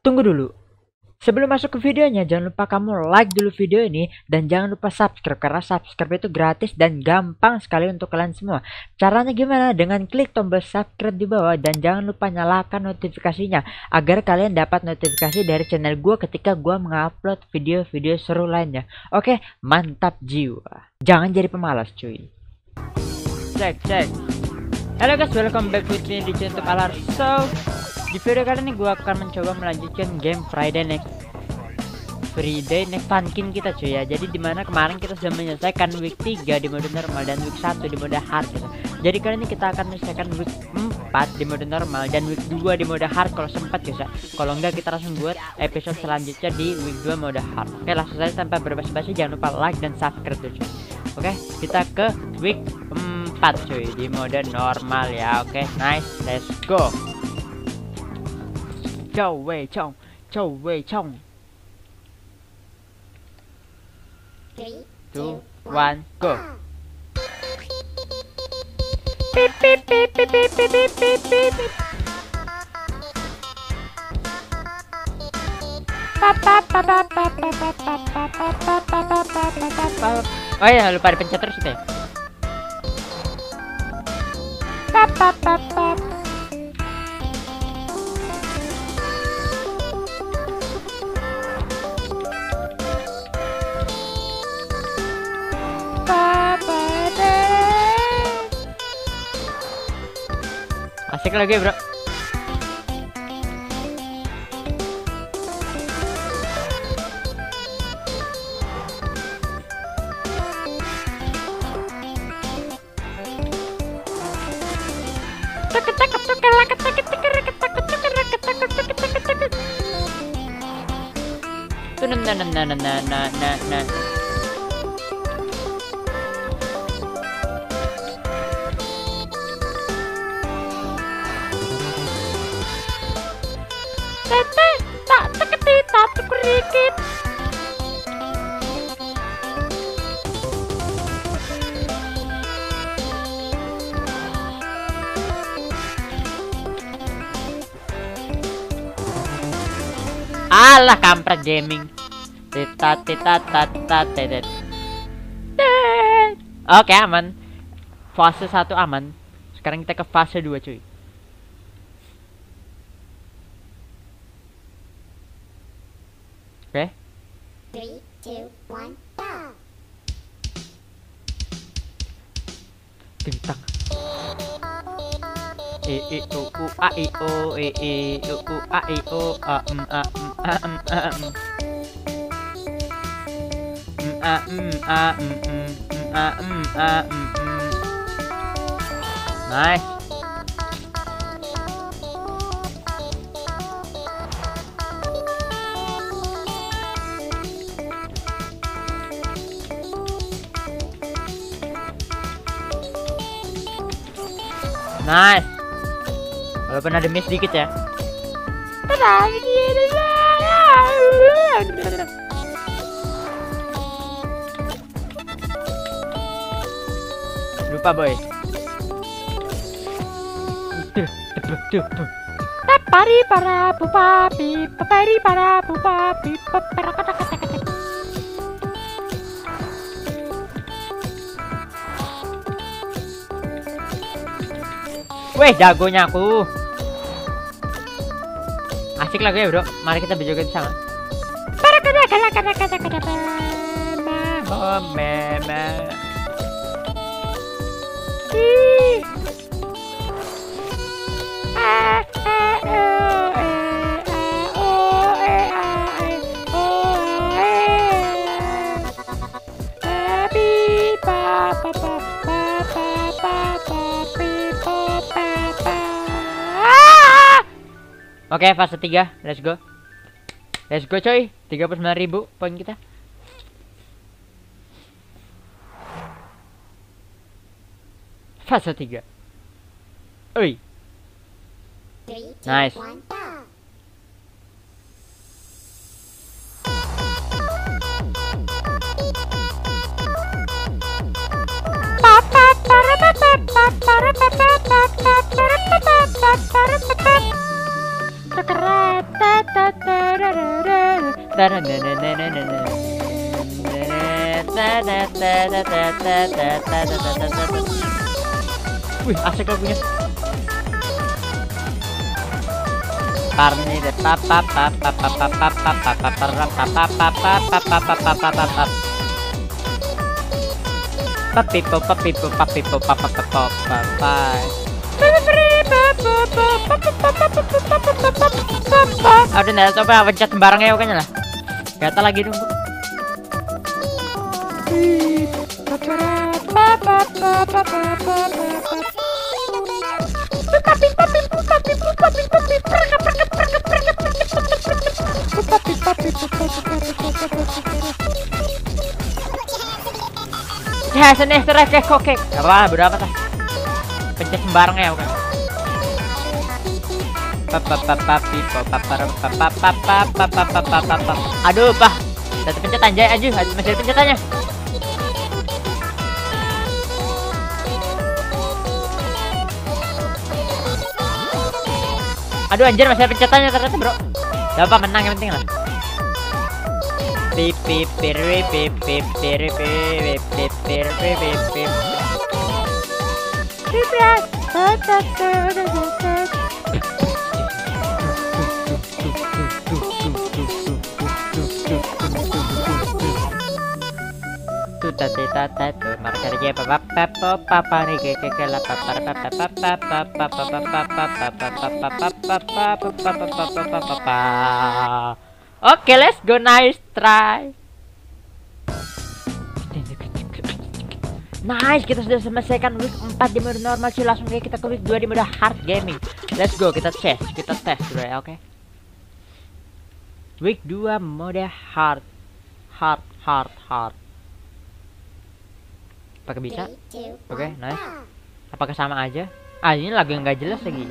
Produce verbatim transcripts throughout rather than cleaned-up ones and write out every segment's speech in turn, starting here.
tunggu dulu. Sebelum masuk ke videonya, jangan lupa kamu like dulu video ini dan jangan lupa subscribe karena subscribe itu gratis dan gampang sekali untuk kalian semua. Caranya gimana? Dengan klik tombol subscribe di bawah dan jangan lupa nyalakan notifikasinya agar kalian dapat notifikasi dari channel gue ketika gue mengupload video-video seru lainnya. Oke, mantap jiwa. Jangan jadi pemalas cuy. Cek cek. Halo guys, welcome back with me di channel Alar. So, di video kali ini gue akan mencoba melanjutkan game Friday Next Friday Next Funkin kita cuy ya. Jadi dimana kemarin kita sudah menyelesaikan week tiga di mode normal dan week satu di mode hard gitu. Jadi kali ini kita akan menyelesaikan week empat di mode normal dan week dua di mode hard kalau sempat guys ya. Kalau enggak kita langsung buat episode selanjutnya di week dua mode hard. Oke, langsung saja tanpa berbasa-basi, jangan lupa like dan subscribe tuh cuy. Oke, kita ke week empat cuy di mode normal ya. Oke, nice, let's go. Chow wei chong, chow wei chong. Three, Two, one, go. beep, beep, beep, beep, beep, beep, beep, beep, beep, beep. Pa, pa, pa, pa, pa, pa, pa, pa, pa, pa, pa, pa, pa, pa, pa, pa. Oh ya, lupa dipencet terus itu ya. Pa, pa, pa, pa. Pa, pa, de. Asik lagi bro. Tuk, tuk, tuk, kelak, tuk, tuk, tuk, tuk, tuk, tuk, tuk, tuk, tuk, tuk, tuk. Tuh na na na na na na na na. Tete, tak teketi, tak tukurikit. Alah kampret gaming. Tita tita tata tetet. Oke, aman. Fase satu aman. Sekarang kita ke fase dua cuy. Oke. Three, two, one, go. Tintang. E e o u a i o e e o u a i o a m a m a m a m a m a m a m a m nice. Nice. Walaupun ada miss dikit ya. Lupa boy. Papari para pupapi, papari para pupapi, papara kata kata kata. Weh, jagonya aku. Asik lagi ya bro. Mari kita berjoget sama. Para kata kata kata kata kata kata. Oh meme. Ih. Ah, ah, oh, eh, ah, oh, eh, ah, eh, oh, eh. Papi, pa, pa, pa, pa, pa, pa, pa, pi, pa, pa, pa. Ah! Oke, fase tiga, let's go. Let's go coy. tiga puluh sembilan ribu poin kita. Fase tiga. Oi. Nice. Para Wih, asik lagunya. Parni de papa papa papa papa papa papa papa papa papa papipo papipo papipo papa papa papa. Udah nggak coba pencet sembarang ya pokoknya lah. Kata lagi nunggu. Ya sini strike kokek. Apa berapa tah? Pencet sembarang ya bukan. Aduh, Pak. Udah pencet anjay aja, masih ada pencetannya. Aduh anjir, masih ada pencetannya ternyata, Bro. Gak apa, menang yang penting lah. Pip pip pir pip pip pir pip pip pir pip pip. Tata tata tu marcar je papa papa papa ni ke ke ke la papa papa papa papa papa papa papa papa papa. Oke, let's go, nice try. Nice, kita sudah selesaikan week empat di mode normal sih, langsung kayak kita ke week dua di mode hard gaming. Let's go, kita tes, kita tes dulu ya, oke. Week dua mode hard. Hard, hard, hard. Apakah bisa? Oke, okay, nice. Apakah sama aja? Ah, ini lagu yang gak jelas lagi.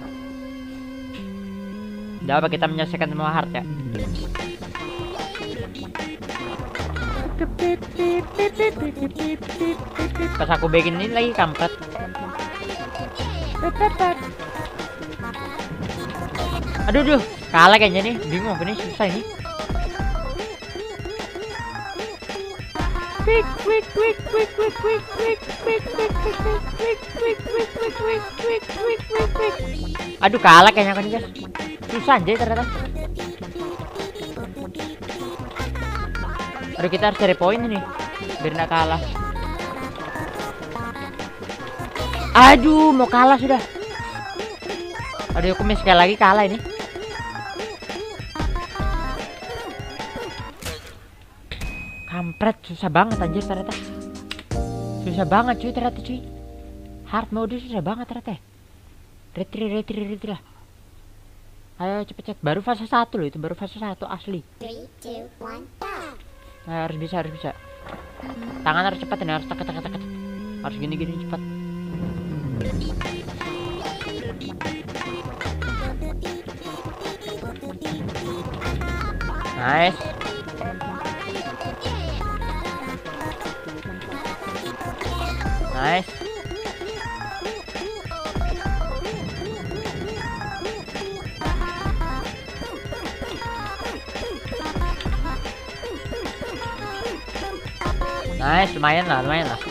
Udah apa, kita menyelesaikan semua hard ya. Pas aku bikin ini lagi kampret. Aduh, duh, kalah kayaknya nih. Bingung, ini susah ini. Quick, quick, quick, quick, quick, quick, quick, quick, quick, quick, quick, quick, quick, quick, quick, quick, quick, quick, quick. Aduh, kalah kayaknya kan guys. Susah aja ternyata. Aduh, kita harus cari poin ini biar nggak kalah. Aduh, mau kalah sudah. Aduh, aku miss sekali lagi kalah ini. Kampret, susah banget anjir ternyata. Susah banget cuy ternyata cuy. Hard mode susah banget ternyata. Retri retri retri lah. Ayo cepet cepet. Baru fase satu loh itu, baru fase satu asli. three, two, one, nah, harus bisa, harus bisa. Tangan harus cepat ini, harus tekan tekan tekan. Harus gini gini cepat. Nice. Nice. Nice, lumayan lah, lumayan lah.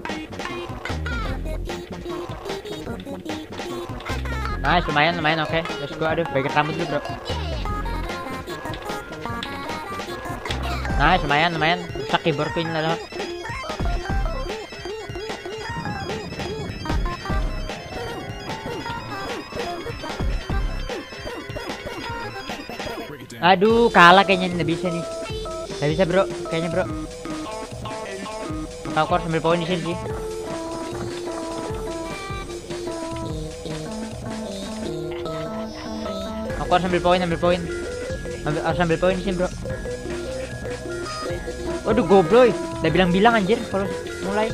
Nice, lumayan, lumayan, oke. Okay. Let's go, aduh, bagian rambut dulu, bro. Nice, lumayan, lumayan. Rusak keyboardku ini lah. Aduh, kalah kayaknya, nggak bisa nih. Nggak bisa, bro, kayaknya, bro. Aku harus ambil poin di sini sih. Aku harus ambil poin, ambil poin. Ambil, harus ambil poin di sini, bro. Waduh, gobloy. Udah bilang-bilang anjir kalau mulai.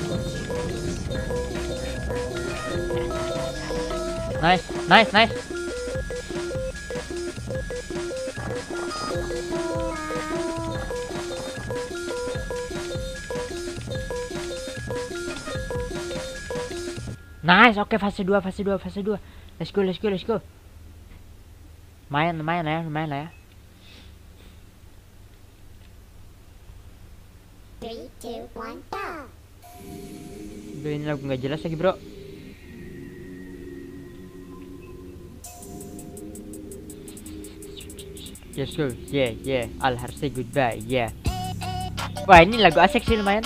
Nice, nice, nice. Nice, oke, okay, fase dua, fase dua, fase dua. Let's go, let's go, let's go. Lumayan, lumayan lah ya, lumayan lah ya. three, two, one, go. Duh, ini lagu nggak jelas lagi bro. Just go, yeah, yeah. Al harus say goodbye, yeah. Wah, ini lagu asik sih lumayan.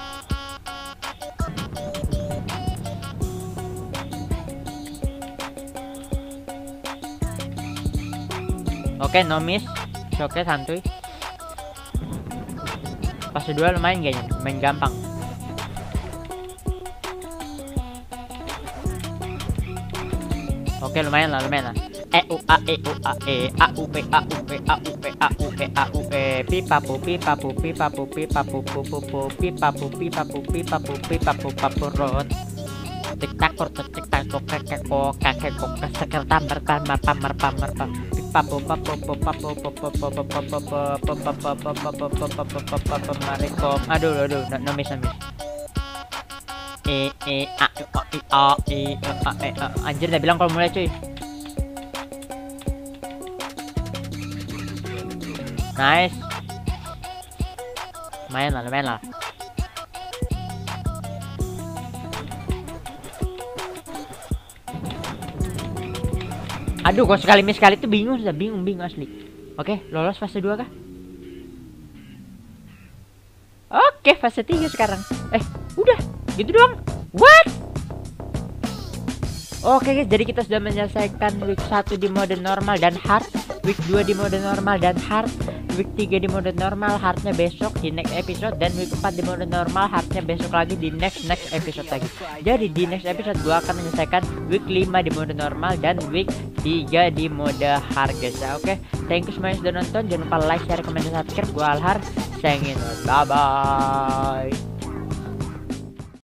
Oke, no miss. Oke, santuy. Fase dua lumayan kayaknya, main gampang. Oke, lumayan lah, lumayan lah. E u a e u a e a u e a u e a u e a u e a u e pipa pu pipa pu pipa pu pipa pu pu pu pu pipa pu pipa pu pipa pu pipa pu papu rot tik tak kor tik tak kok kakek kok kakek kok seker tambar tambar pamar pamar pam pipa pu papu pu papu pu pu pu pu pu pu pu pu pu pu pu pu marikom. Aduh aduh no miss no miss. E e a i a i a e anjir udah bilang kalau mulai cuy. Nice. Lumayan lah, lumayan lah. Aduh, kok sekali miss sekali tuh bingung, sudah bingung, bingung asli. Oke, lolos fase dua kah? Oke, fase tiga sekarang. Eh, udah, gitu doang. What? Oke guys, jadi kita sudah menyelesaikan week satu di mode normal dan hard, week dua di mode normal dan hard, week tiga di mode normal, hardnya besok di next episode, dan week empat di mode normal, hardnya besok lagi di next next episode lagi. Jadi di next episode gua akan menyelesaikan week lima di mode normal dan week tiga di mode hard guys ya. Oke, thank you semuanya sudah nonton, jangan lupa like, share, komen, dan subscribe. Gua Alhar, sayangin, bye bye.